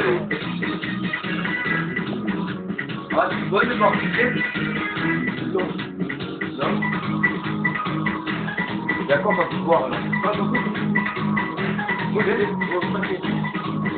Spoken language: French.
Ah, tu vois le portugais? Non. Non. D'accord, on va pouvoir alors. Pas beaucoup. Moi, j'ai des